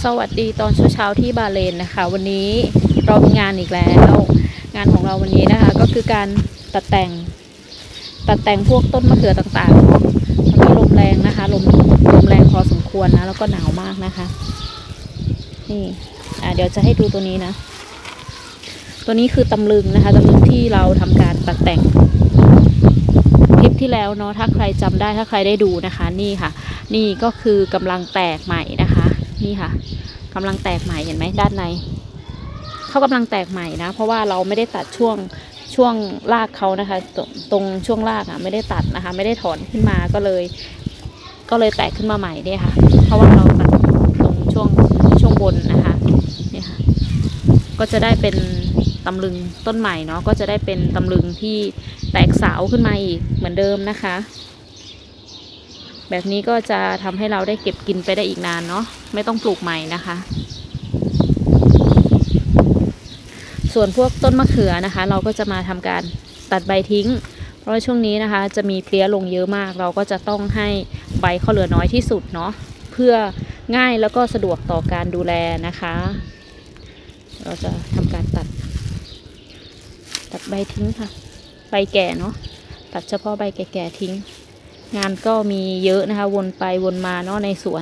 สวัสดีตอนเช้าที่บาเลนนะคะวันนี้เรามีงานอีกแล้วงานของเราวันนี้นะคะก็คือการตัดแต่งพวกต้นมะเขือต่างๆเนาะตอนนี้ลมแรงนะคะลมแรงพอสมควรนะแล้วก็หนาวมากนะคะนี่เดี๋ยวจะให้ดูตัวนี้นะตัวนี้คือตำลึงนะคะตำลึงที่เราทำการตัดแต่งคลิปที่แล้วเนาะถ้าใครจำได้ถ้าใครได้ดูนะคะนี่ค่ะนี่ก็คือกำลังแตกใหม่นะคะนี่ค่ะกำลังแตกใหม่เห็นไหมด้านในเขากำลังแตกใหม่นะเพราะว่าเราไม่ได้ตัดช่วงรากเขานะคะตรงช่วงรากไม่ได้ตัดนะคะไม่ได้ถอนขึ้นมาก็เลยแตกขึ้นมาใหม่เนี่ยค่ะเพราะว่าเราตัดตรงช่วงบนนะคะเนี่ยค่ะก็จะได้เป็นตำลึงต้นใหม่เนาะก็จะได้เป็นตำลึงที่แตกเสาขึ้นมาอีกเหมือนเดิมนะคะแบบนี้ก็จะทำให้เราได้เก็บกินไปได้อีกนานเนาะไม่ต้องปลูกใหม่นะคะส่วนพวกต้นมะเขือนะคะเราก็จะมาทำการตัดใบทิ้งเพราะว่าช่วงนี้นะคะจะมีเพลี้ยลงเยอะมากเราก็จะต้องให้ใบเขาเหลือน้อยที่สุดเนาะเพื่อง่ายแล้วก็สะดวกต่อการดูแลนะคะเราจะทำการตัดใบทิ้งค่ะใบแก่เนาะตัดเฉพาะใบแก่ๆทิ้งงานก็มีเยอะนะคะวนไปวนมาเนาะในสวน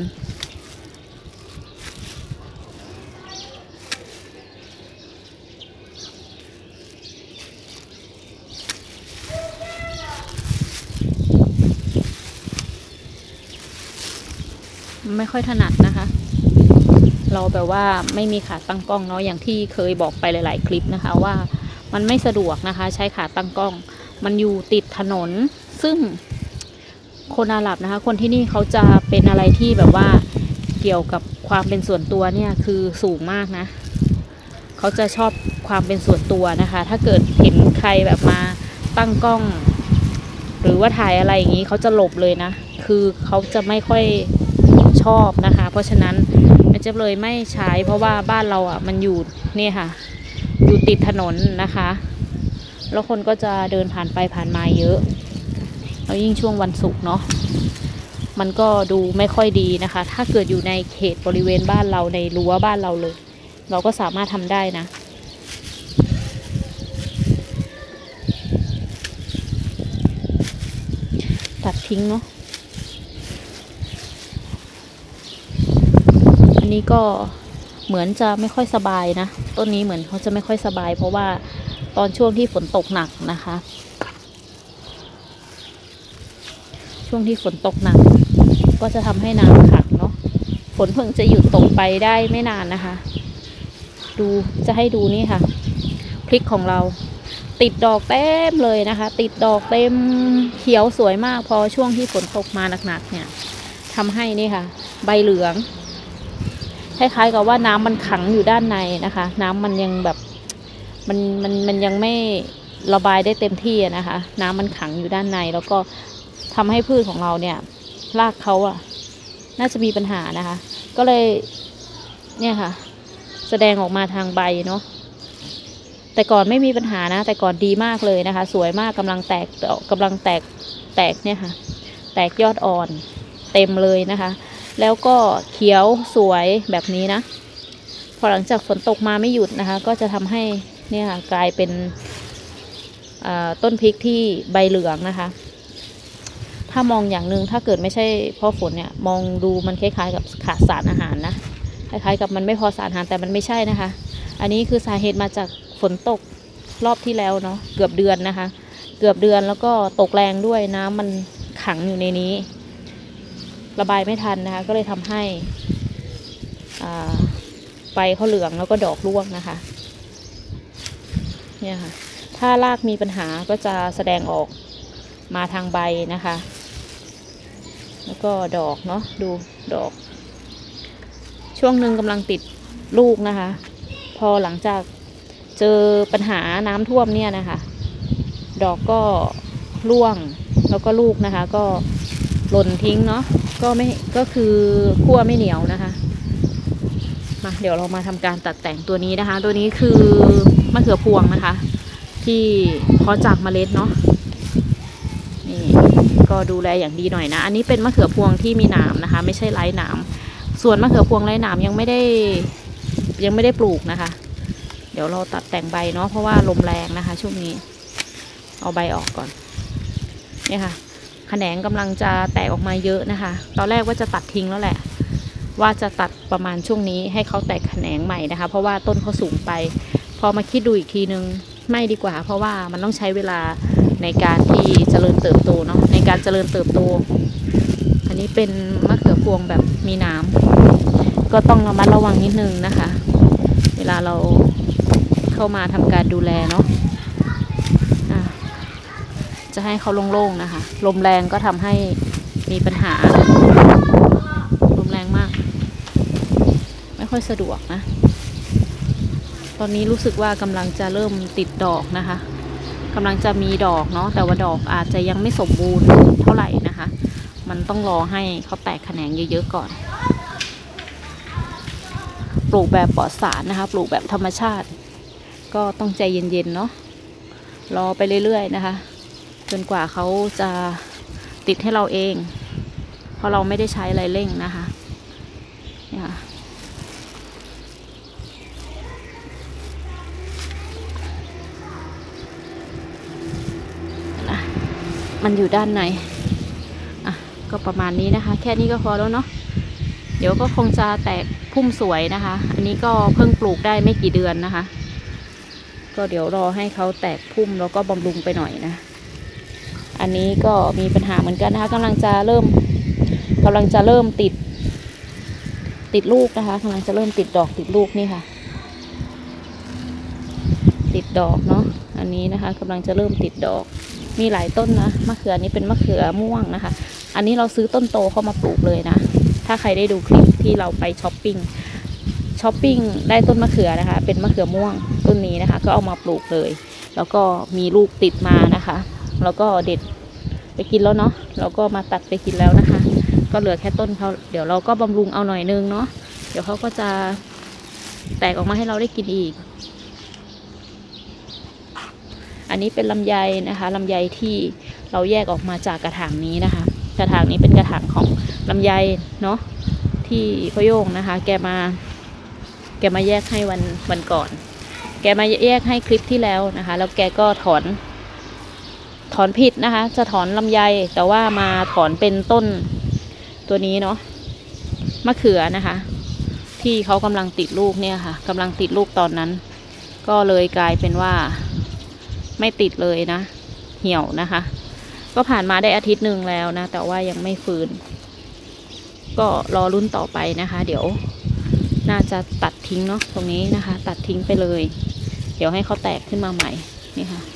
ไม่ค่อยถนัดนะคะเราแบบว่าไม่มีขาตั้งกล้องเนาะอย่างที่เคยบอกไปหลายๆคลิปนะคะว่ามันไม่สะดวกนะคะใช้ขาตั้งกล้องมันอยู่ติดถนนซึ่งคนอาหรับนะคะคนที่นี่เขาจะเป็นอะไรที่แบบว่าเกี่ยวกับความเป็นส่วนตัวเนี่ยคือสูงมากนะเขาจะชอบความเป็นส่วนตัวนะคะถ้าเกิดเห็นใครแบบมาตั้งกล้องหรือว่าถ่ายอะไรอย่างนี้เขาจะหลบเลยนะคือเขาจะไม่ค่อยชอบนะคะเพราะฉะนั้นมันจะเลยไม่ใช้เพราะว่าบ้านเรามันอยู่เนี่ยค่ะอยู่ติดถนนนะคะแล้วคนก็จะเดินผ่านไปผ่านมาเยอะแล้วยิ่งช่วงวันศุกร์เนาะมันก็ดูไม่ค่อยดีนะคะถ้าเกิดอยู่ในเขตบริเวณบ้านเราในรั้วบ้านเราเลยเราก็สามารถทำได้นะตัดทิ้งเนาะอันนี้ก็เหมือนจะไม่ค่อยสบายนะต้นนี้เหมือนเขาจะไม่ค่อยสบายเพราะว่าตอนช่วงที่ฝนตกหนักนะคะช่วงที่ฝนตกหนักก็จะทำให้น้ำขังเนาะฝนเพิ่งจะหยุดตกไปได้ไม่นานนะคะดูจะให้ดูนี่ค่ะพริกของเราติดดอกเต็มเลยนะคะติดดอกเต็มเขียวสวยมากพอช่วงที่ฝนตกมาหนักๆเนี่ยทำให้นี่ค่ะใบเหลืองคล้ายๆกับว่าน้ำมันขังอยู่ด้านในนะคะน้ำมันยังแบบมันยังไม่ระบายได้เต็มที่นะคะน้ำมันขังอยู่ด้านในแล้วก็ทำให้พืชของเราเนี่ยรากเขาน่าจะมีปัญหานะคะก็เลยเนี่ยค่ะแสดงออกมาทางใบเนาะแต่ก่อนไม่มีปัญหานะแต่ก่อนดีมากเลยนะคะสวยมากกำลังแตกเนี่ยค่ะแตกยอดอ่อนเต็มเลยนะคะแล้วก็เขียวสวยแบบนี้นะพอหลังจากฝนตกมาไม่หยุดนะคะก็จะทำให้เนี่ยค่ะกลายเป็นต้นพริกที่ใบเหลืองนะคะถ้ามองอย่างหนึ่งถ้าเกิดไม่ใช่เพราะฝนเนี่ยมองดูมันคล้ายๆกับขาดสารอาหารนะคล้ายๆกับมันไม่พอสารอาหารแต่มันไม่ใช่นะคะอันนี้คือสาเหตุมาจากฝนตกรอบที่แล้วเนาะเกือบเดือนนะคะเกือบเดือนแล้วก็ตกแรงด้วยน้ำมันขังอยู่ในนี้ระบายไม่ทันนะคะก็เลยทำให้ใบเขาเหลืองแล้วก็ดอกร่วงนะคะเนี่ยค่ะถ้ารากมีปัญหาก็จะแสดงออกมาทางใบนะคะแล้วก็ดอกเนาะดูดอกช่วงหนึ่งกำลังติดลูกนะคะพอหลังจากเจอปัญหาน้ำท่วมเนี่ยนะคะดอกก็ร่วงแล้วก็ลูกนะคะก็หล่นทิ้งเนาะก็คือคั่วไม่เหนียวนะคะมาเดี๋ยวเรามาทำการตัดแต่งตัวนี้นะคะตัวนี้คือมะเขือพวงนะคะที่เพาะจากเมล็ดเนาะนี่ก็ดูแลอย่างดีหน่อยนะอันนี้เป็นมะเขือพวงที่มีหนามนะคะไม่ใช่ไร้หนามส่วนมะเขือพวงไร้หนามยังไม่ได้ปลูกนะคะเดี๋ยวเราตัดแต่งใบเนาะเพราะว่าลมแรงนะคะช่วงนี้เอาใบออกก่อนเนี่ยค่ะแขนงกำลังจะแตกออกมาเยอะนะคะตอนแรกว่าจะตัดทิ้งแล้วแหละว่าจะตัดประมาณช่วงนี้ให้เขาแตกแขนงใหม่นะคะเพราะว่าต้นเขาสูงไปพอมาคิดดูอีกทีนึงไม่ดีกว่าเพราะว่ามันต้องใช้เวลาในการที่เจริญเติบโตเนาะในการเจริญเติบโตอันนี้เป็นมะเขือพวงแบบมีน้ำก็ต้องระมัดระวังนิดนึงนะคะเวลาเราเข้ามาทำการดูแลเนาะจะให้เขาโล่งๆนะคะลมแรงก็ทำให้มีปัญหาลมแรงมากไม่ค่อยสะดวกนะตอนนี้รู้สึกว่ากำลังจะเริ่มติดดอกนะคะกำลังจะมีดอกเนาะแต่ว่าดอกอาจจะยังไม่สมบูรณ์เท่าไหร่นะคะมันต้องรอให้เขาแตกแขนงเยอะๆก่อนปลูกแบบปลอดสารนะคะปลูกแบบธรรมชาติก็ต้องใจเย็นๆเนาะรอไปเรื่อยๆนะคะจนกว่าเขาจะติดให้เราเองเพราะเราไม่ได้ใช้อะไรเร่งนะคะนี่ค่ะมันอยู่ด้านในก็ประมาณนี้นะคะแค่นี้ก็พอแล้วเนาะเดี๋ยวก็คงจะแตกพุ่มสวยนะคะอันนี้ก็เพิ่งปลูกได้ไม่กี่เดือนนะคะก็เดี๋ยวรอให้เขาแตกพุ่มแล้วก็บำรุงไปหน่อยนะอันนี้ก็มีปัญหาเหมือนกันนะคะกำลังจะเริ่มติดลูกนะคะกำลังจะเริ่มติดดอกติดลูกนี่ค่ะติดดอกเนาะอันนี้นะคะกำลังจะเริ่มติดดอกมีหลายต้นนะมะเขือนี้เป็นมะเขือม่วงนะคะอันนี้เราซื้อต้นโตเข้ามาปลูกเลยนะถ้าใครได้ดูคลิปที่เราไปช้อปปิ้งได้ต้นมะเขือนะคะเป็นมะเขือม่วงต้นนี้นะคะก็เอามาปลูกเลยแล้วก็มีลูกติดมานะคะแล้วก็เด็ดไปกินแล้วเนาะเราก็มาตัดไปกินแล้วนะคะก็เหลือแค่ต้นเขาเดี๋ยวเราก็บำรุงเอาหน่อยนึงเนาะเดี๋ยวเขาก็จะแตกออกมาให้เราได้กินอีกอันนี้เป็นลำไยนะคะลำไยที่เราแยกออกมาจากกระถางนี้นะคะกระถางนี้เป็นกระถางของลำไยเนาะที่พ่อโยงนะคะแกมาแยกให้วันก่อนแกมาแยกให้คลิปที่แล้วนะคะแล้วแกก็ถอนผิดนะคะจะถอนลำไยแต่ว่ามาถอนเป็นต้นตัวนี้เนาะมะเขือนะคะที่เขากำลังติดลูกเนี่ยค่ะกำลังติดลูกตอนนั้นก็เลยกลายเป็นว่าไม่ติดเลยนะเหี่ยวนะคะก็ผ่านมาได้อาทิตย์หนึ่งแล้วนะแต่ว่ายังไม่ฟื้นก็รอรุ่นต่อไปนะคะเดี๋ยวน่าจะตัดทิ้งเนาะตรงนี้นะคะตัดทิ้งไปเลยเดี๋ยวให้เขาแตกขึ้นมาใหม่นี่ค่ะ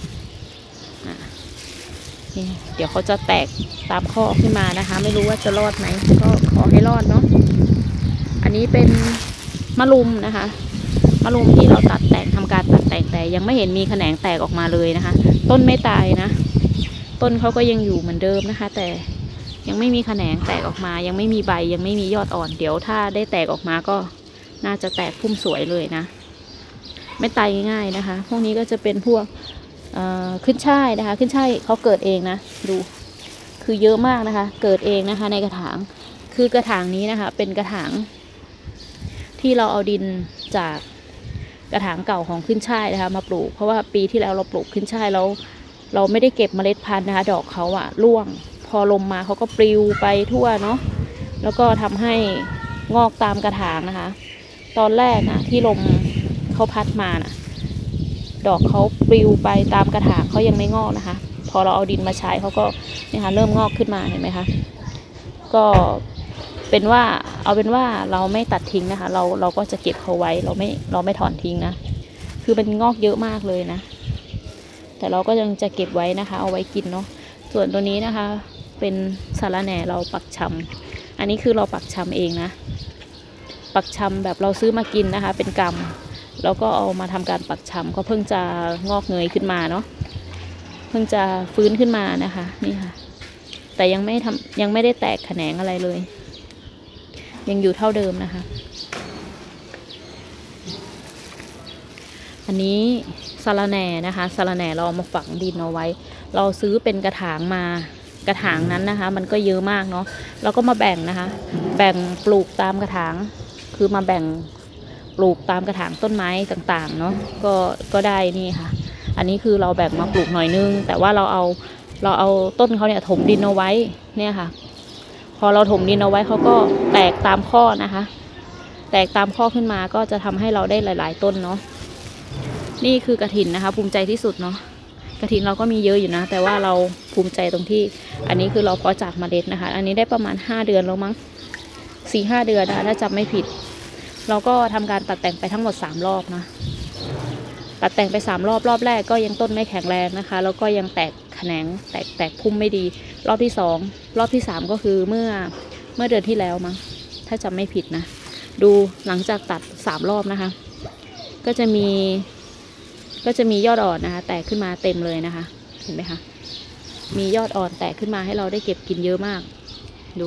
นี่เดี๋ยวเขาจะแตกตามข้อขึ้นมานะคะไม่รู้ว่าจะรอดไหมก็ขอให้รอดเนาะอันนี้เป็นมะรุมนะคะมะรุมที่เราตัดแต่งทำการตัดแต่งแต่ยังไม่เห็นมีแขนงแตกออกมาเลยนะคะต้นไม่ตายนะต้นเขาก็ยังอยู่เหมือนเดิมนะคะแต่ยังไม่มีแขนงแตกออกมายังไม่มีใบยังไม่มียอดอ่อนเดี๋ยวถ้าได้แตกออกมาก็น่าจะแตกพุ่มสวยเลยนะไม่ตายง่ายๆนะคะพวกนี้ก็จะเป็นพวกขึ้นช่ายนะคะขึ้นช่ายเขาเกิดเองนะดูคือเยอะมากนะคะเกิดเองนะคะในกระถางคือกระถางนี้นะคะเป็นกระถางที่เราเอาดินจากกระถางเก่าของขึ้นช่ายนะคะมาปลูกเพราะว่าปีที่แล้วเราปลูกขึ้นช่ายแล้วเราไม่ได้เก็บเมล็ดพันธุ์นะคะดอกเขาอะร่วงพอลมมาเขาก็ปลิวไปทั่วเนาะแล้วก็ทำให้งอกตามกระถางนะคะตอนแรกนะที่ลมเขาพัดมานะดอกเขาปลิวไปตามกระถางเขายังไม่งอกนะคะพอเราเอาดินมาใช้เขาก็เนี่ยค่ะเริ่มงอกขึ้นมาเห็นไหมคะก็เป็นว่าเอาเป็นว่าเราไม่ตัดทิ้งนะคะเราก็จะเก็บเขาไว้เราไม่ถอนทิ้งนะคือมันงอกเยอะมากเลยนะแต่เราก็ยังจะเก็บไว้นะคะเอาไว้กินเนาะส่วนตัวนี้นะคะเป็นสาระแหน่เราปักชำอันนี้คือเราปักชำเองนะปักชำแบบเราซื้อมากินนะคะเป็นกำแล้วก็เอามาทำการปักชำก็เพิ่งจะงอกเงยขึ้นมาเนาะเพิ่งจะฟื้นขึ้นมานะคะนี่ค่ะแต่ยังไม่ได้แตกแขนงอะไรเลยยังอยู่เท่าเดิมนะคะอันนี้สาระแหน่นะคะสาระแหน่เราเอามาฝังดินเอาไว้เราซื้อเป็นกระถางมากระถางนั้นนะคะมันก็เยอะมากเนาะเราก็มาแบ่งนะคะแบ่งปลูกตามกระถางคือมาแบ่งปลูกตามกระถางต้นไม้ต่างๆเนาะก็ได้นี่ค่ะอันนี้คือเราแบ่งมาปลูกหน่อยนึงแต่ว่าเราเอาต้นเขาเนี่ยถมดินเอาไว้เนี่ยค่ะพอเราถมดินเอาไว้เขาก็แตกตามข้อนะคะแตกตามข้อขึ้นมาก็จะทำให้เราได้หลายๆต้นเนาะนี่คือกฐินนะคะภูมิใจที่สุดเนาะกฐินเราก็มีเยอะอยู่นะแต่ว่าเราภูมิใจตรงที่อันนี้คือเราเพาะจากเมล็ดนะคะอันนี้ได้ประมาณ5 เดือนแล้วมั้ง4-5 เดือนนะถ้าจำไม่ผิดเราก็ทำการตัดแต่งไปทั้งหมด3 รอบนะตัดแต่งไป3 รอบรอบแรกก็ยังต้นไม่แข็งแรงนะคะแล้วก็ยังแตกแขนงแตกพุ่มไม่ดีรอบที่2รอบที่3ก็คือเมื่อเดือนที่แล้วมั้งถ้าจำไม่ผิดนะดูหลังจากตัด3 รอบนะคะก็จะมียอดอ่อนนะคะแตกขึ้นมาเต็มเลยนะคะเห็นไหมคะมียอดอ่อนแตกขึ้นมาให้เราได้เก็บกินเยอะมากดู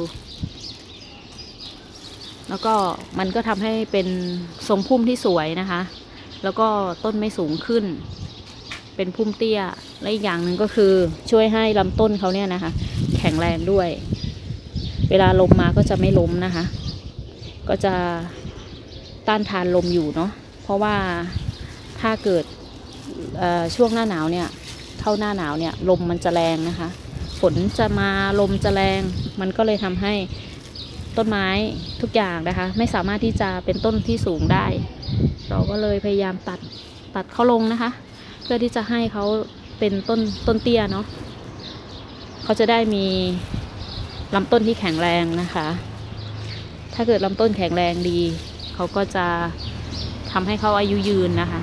แล้วก็มันก็ทำให้เป็นทรงพุ่มที่สวยนะคะแล้วก็ต้นไม่สูงขึ้นเป็นพุ่มเตี้ยและอีกอย่างหนึ่งก็คือช่วยให้ลำต้นเขาเนี่ยนะคะแข็งแรงด้วยเวลาลมมาก็จะไม่ล้มนะคะก็จะต้านทานลมอยู่เนาะเพราะว่าถ้าเกิดช่วงหน้าหนาวเนี่ยเข้าหน้าหนาวเนี่ยลมมันจะแรงนะคะฝนจะมาลมจะแรงมันก็เลยทำให้ต้นไม้ทุกอย่างนะคะไม่สามารถที่จะเป็นต้นที่สูงได้เราก็เลยพยายามตัดเขาลงนะคะเพื่อที่จะให้เขาเป็นต้นเตี้ยเนาะเขาจะได้มีลำต้นที่แข็งแรงนะคะถ้าเกิดลำต้นแข็งแรงดีเขาก็จะทำให้เขาอายุยืนนะคะ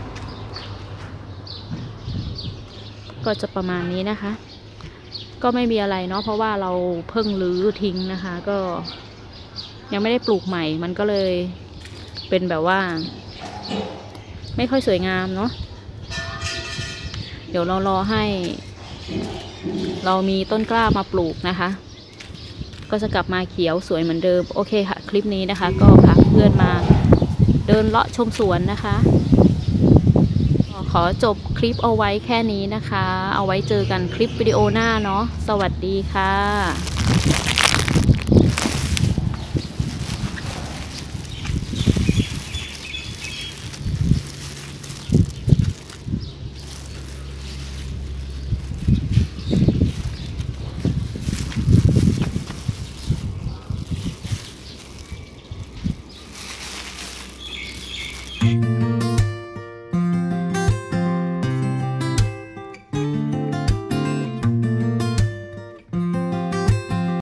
ก็จะประมาณนี้นะคะก็ไม่มีอะไรเนาะเพราะว่าเราเพิ่งรื้อทิ้งนะคะก็ยังไม่ได้ปลูกใหม่มันก็เลยเป็นแบบว่าไม่ค่อยสวยงามเนาะเดี๋ยวเรารอให้เรามีต้นกล้ามาปลูกนะคะก็จะกลับมาเขียวสวยเหมือนเดิมโอเคค่ะคลิปนี้นะคะก็พาเพื่อนมาเดินเลาะชมสวนนะคะขอจบคลิปเอาไว้แค่นี้นะคะเอาไว้เจอกันคลิปวิดีโอหน้าเนาะสวัสดีค่ะ